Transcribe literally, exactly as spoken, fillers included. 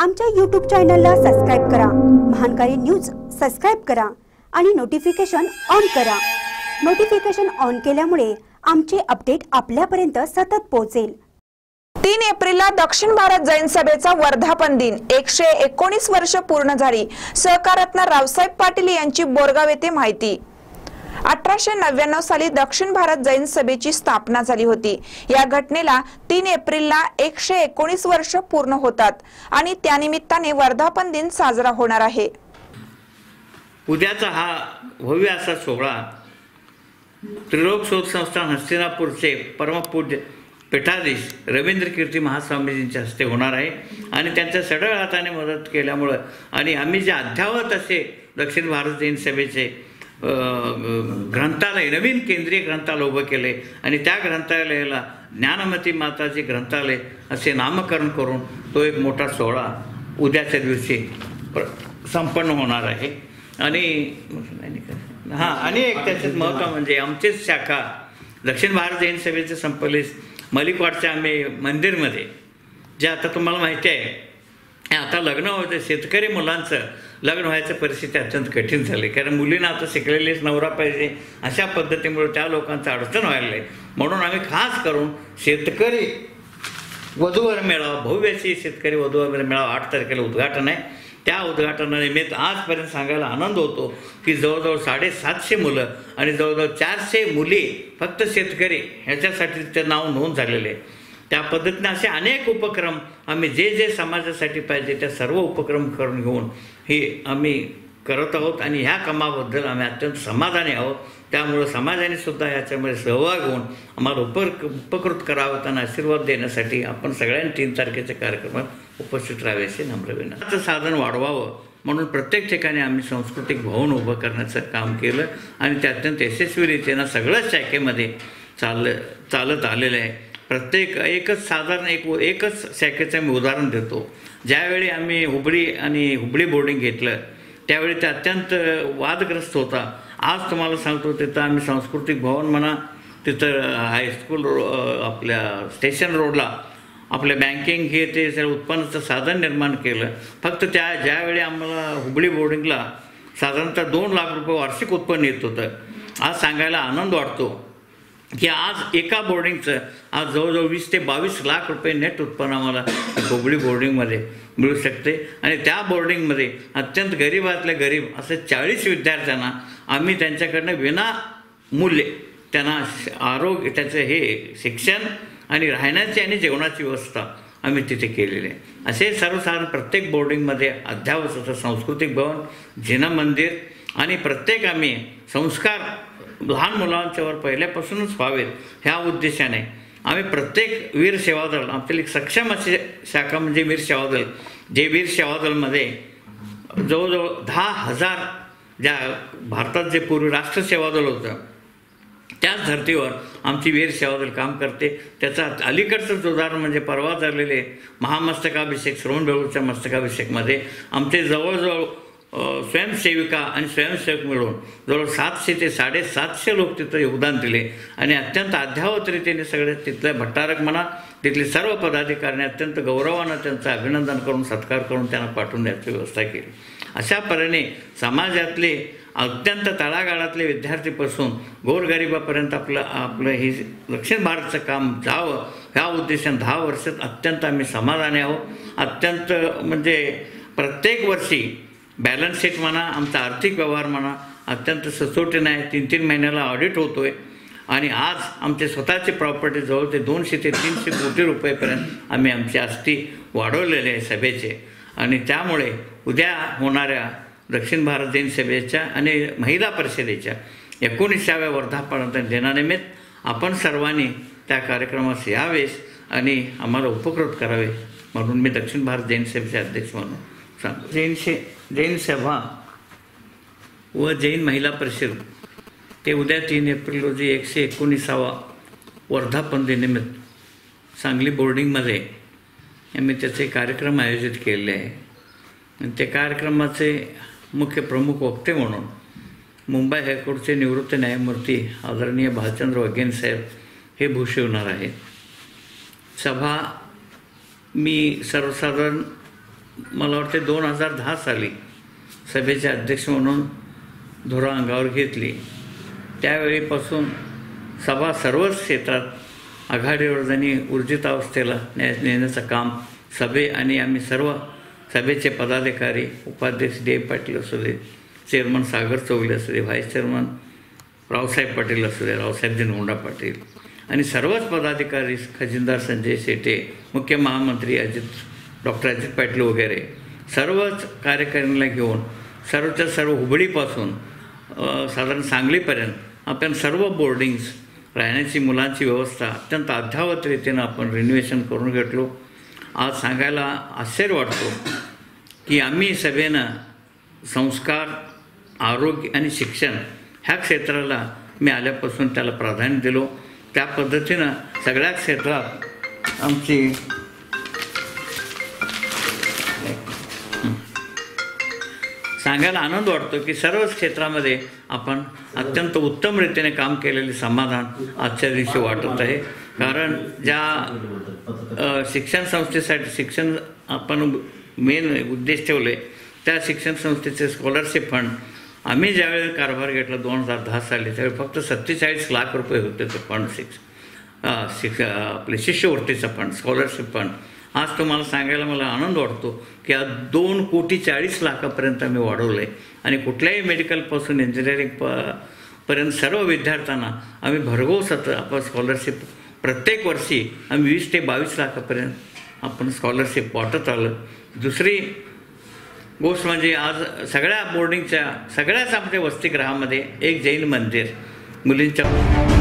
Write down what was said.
आमच्या यूट्यूब चॅनलला सबस्क्राइब करा, महानकारी न्यूज सबस्क्राइब करा आणि नोटिफिकेशन ऑन करा। नोटिफिकेशन ऑन केल्यामुळे आमचे अपडेट आपल्यापर्यंत सतत पोहोचेल। तीन एप्रिलला दक्षिण भारत जैन सभेचा वर्धापन दिन, एकशे एकोणीस वर्ष पूर्ण झाली। सहकाररत्न रावसाहेब पाटील यांची बोरगाव येथे माहिती। अठराशे नव्याण्णव साली दक्षिण भारत जैन सभेची स्थापना झाली होती। या घटनेला तीन एप्रिलला एकशे एकोणीस वर्ष पूर्ण होतात आणि त्यानिमित्ताने वर्धापन दिन साजरा होणार आहे। उद्याचा हा भव्य असा सोहळा त्रिलोक शोध संस्थान हस्तिनापूरचे परमपूज्य पीठाधीश रवींद्र कीर्ती महास्वामीजींच्या हस्ते होणार आहे आणि त्यांच्या सढळ हाताने मदत केल्यामुळे आणि आम्ही जे अद्यावत असे दक्षिण भारत जैन सभेचे ग्रंथालय नवीन केंद्रीय ग्रंथालय उभं केले आणि त्या ग्रंथालयाला ज्ञानमती माताचे ग्रंथालय असे नामकरण करून तो एक मोठा सोहळा उद्याच्या दिवशी संपन्न होणार आहे। आणि हां आणि एक त्याच्यात महत्त्व म्हणजे आमचीच शाखा दक्षिण भारत जैन सभेचे संपले मलिकवाडच्या आम्ही मंदिरमध्ये जे आता तुम्हाला माहिती आहे आता लग्न होतं शेतकरी मुलांचं लग्न व्हायचं परिस्थिती अत्यंत कठीण झाली कारण मुलींना आता शिकलेलेच नवरा पाहिजे अशा पद्धतीमुळे त्या लोकांचं अडचण व्हायला आहे। म्हणून आम्ही खास करून शेतकरी वधूवर मेळावा भव्यशी शेतकरी वधूवर मेळावा आठ तारखेला उद्घाटन आहे। त्या उद्घाटनानिमित्त आजपर्यंत सांगायला आनंद होतो की जवळजवळ साडेसातशे मुलं आणि जवळजवळ चारशे मुली फक्त शेतकरी ह्याच्यासाठी ते नाव नोंद झालेले आहे। त्या पद्धतीने असे अनेक उपक्रम आम्ही जे जे समाजासाठी पाहिजे त्या सर्व उपक्रम करून घेऊन हे आम्ही करत आहोत आणि ह्या कामाबद्दल आम्ही अत्यंत समाधानी आहोत। त्यामुळे समाजाने सुद्धा याच्यामध्ये सहभाग होऊन आम्हाला उपर उपकृत करावं त्यांना आशीर्वाद देण्यासाठी आपण सगळ्यांनी तीन तारखेच्या कार्यक्रमात उपस्थित राहावे असे नम्र विनंती। साधन वाढवावं म्हणून प्रत्येक ठिकाणी आम्ही सांस्कृतिक भवन उभं करण्याचं काम केलं आणि ते अत्यंत यशस्वीरीतीनं सगळ्याच शाखेमध्ये चाल चालत आलेलं आहे। प्रत्येक एकच साधारण एक एकच शाखेचं मी उदाहरण देतो। ज्यावेळी आम्ही हुबळी आणि हुबळी बोर्डिंग घेतलं त्यावेळी ते अत्यंत वादग्रस्त होता। आज तुम्हाला सांगतो तिथं आम्ही सांस्कृतिक भवन म्हणा तिथं हायस्कूल आपल्या स्टेशन रोडला आपल्या बँकिंग हे ते सगळं उत्पन्नाचं साधन निर्माण केलं। फक्त त्या ज्यावेळी आम्हाला हुबळी बोर्डिंगला साधारणतः दोन लाख रुपये वार्षिक उत्पन्न येत होतं। आज सांगायला आनंद वाटतो की आज एका बोर्डिंगचं आज जवळजवळ वीस ते बावीस लाख रुपये नेट उत्पन्न आम्हाला हुबळी बोर्डिंगमध्ये मिळू शकते आणि त्या बोर्डिंगमध्ये अत्यंत गरीबातल्या गरीब असे चाळीस विद्यार्थ्यांना आम्ही त्यांच्याकडनं विना मूल्य त्यांना आरोग्य त्याचं हे शिक्षण आणि राहण्याची आणि जेवणाची व्यवस्था आम्ही तिथे केलेली आहे। असे सर्वसाधारण प्रत्येक बोर्डिंगमध्ये अद्यावत असं सांस्कृतिक भवन जिना मंदिर आणि प्रत्येक आम्ही संस्कार लहान मुलांच्यावर पहिल्यापासूनच व्हावेत ह्या उद्देशाने आम्ही प्रत्येक वीर सेवादल आपली एक सक्षम अशी शाखा म्हणजे वीर सेवादल जे वीर सेवादलमध्ये जवळजवळ दहा हजार ज्या भारतात जे पूर्वी राष्ट्र सेवादल होतं त्याच धर्तीवर आमची वीर सेवादल काम करते। त्याचा अलीकडचंच उदाहरण म्हणजे परवा झालेले महामस्तकाभिषेक श्रवणबेळगोळच्या मस्तकाभिषेकमध्ये आमचे जवळजवळ स्वयंसेविका आणि स्वयंसेवक मिळून जवळ सातशे ते साडेसातशे लोक तिथं योगदान दिले आणि अत्यंत अद्यावत रीतीने सगळे तिथले भट्टारक म्हणा तिथले सर्व पदाधिकाऱ्यांनी अत्यंत गौरवानं त्यांचं अभिनंदन करून सत्कार करून त्यांना पाठवून द्यायची व्यवस्था केली। अशा परीने समाजातले अत्यंत तळागाळातले विद्यार्थीपासून गोरगरिबापर्यंत आपलं आपलं हे दक्षिण भारतचं काम जावं ह्या उद्देशाने दहा वर्षात अत्यंत आम्ही समाधानी आहोत। अत्यंत म्हणजे प्रत्येक वर्षी बॅलन्स शीट म्हणा आमचा आर्थिक व्यवहार म्हणा अत्यंत सचोटीने आहे। तीन तीन महिन्याला ऑडिट होतो आहे आणि आज आमचे स्वतःचे प्रॉपर्टी जवळ ते दोनशे ते तीनशे कोटी रुपयेपर्यंत आम्ही आमची आस्ती वाढवलेले आहे सभेचे आणि त्यामुळे उद्या होणाऱ्या दक्षिण भारत जैन सभेच्या आणि महिला परिषदेच्या एकोणीसाव्या वर्धापन दिनानिमित्त आपण सर्वांनी त्या कार्यक्रमास यावेस आणि आम्हाला उपकृत करावे म्हणून मी दक्षिण भारत जैन सभेचे अध्यक्ष म्हणून सांगतो। जैन शे जैन सभा व जैन महिला परिषद ते उद्या तीन एप्रिल रोजी एकशे एकोणीसावा वर्धापन दिनानिमित्त सांगली बोर्डिंगमध्ये आम्ही त्याचे कार्यक्रम आयोजित केलेले आहे आणि त्या कार्यक्रमाचे मुख्य प्रमुख वक्ते म्हणून मुंबई हायकोर्टचे निवृत्त न्यायमूर्ती आदरणीय भालचंद्र वगेन साहेब हे भूषवणार आहेत। सभा मी सर्वसाधारण मला वाटते दोन हजार दहा साली सभेचे अध्यक्ष म्हणून धुरा अंगावर घेतली, त्यावेळीपासून सभा सर्वच क्षेत्रात आघाडीवर जाणी ऊर्जित अवस्थेला न्या नेण्याचं काम सभे आणि आम्ही सर्व सभेचे पदाधिकारी, उपाध्यक्ष डी पाटील असू दे, चेअरमन सागर चौगले असू दे, व्हाईस चेअरमन रावसाहेब पाटील असू दे, रावसाहेबजी नोंडा पाटील आणि सर्वच पदाधिकारी, खजिनदार संजय शेटे, मुख्य महामंत्री अजित डॉक्टर अजित पाटील वगैरे सर्वच कार्यकारिणीला घेऊन सर्वच्या सर्व हुबळीपासून साधारण सांगलीपर्यंत आपण सर्व बोर्डिंग्स, राहण्याची मुलांची व्यवस्था अत्यंत अद्यावत रीतीनं आपण रिन्युएशन करून घेतलो. आज सांगायला आश्चर्य वाटतो की आम्ही सभेनं संस्कार, आरोग्य आणि शिक्षण ह्या क्षेत्राला मी आल्यापासून त्याला प्राधान्य दिलो. त्या पद्धतीनं सगळ्या क्षेत्रात आमची सांगायला आनंद वाटतो की सर्वच क्षेत्रामध्ये आपण अत्यंत उत्तम रीतीने काम केलेले समाधान आजच्या दिवशी वाटत आहे. कारण ज्या शिक्षण संस्थेसाठी शिक्षण आपण मेन उद्देश ठेवले, त्या शिक्षण संस्थेचे स्कॉलरशिप फंड आम्ही ज्यावेळी कारभार घेतला दोन हजार दहा साली त्यावेळी फक्त सत्तेचाळीस लाख रुपये होते ते फंड शिक्ष शिक्ष आपले शिष्यवृत्तीचं फंड, स्कॉलरशिप फंड. आज तुम्हाला सांगायला मला आनंद वाटतो की आज दोन कोटी चाळीस लाखापर्यंत आम्ही वाढवलं आहे आणि कुठल्याही मेडिकलपासून इंजिनिअरिंग प पर्यंत सर्व विद्यार्थ्यांना आम्ही भरघोस आपण स्कॉलरशिप प्रत्येक वर्षी आम्ही वीस ते बावीस लाखापर्यंत आपण स्कॉलरशिप वाटत आलं. दुसरी गोष्ट म्हणजे आज सगळ्या बोर्डिंगच्या सगळ्याच आमच्या वसतिगृहामध्ये एक जैन मंदिर मुलींच्या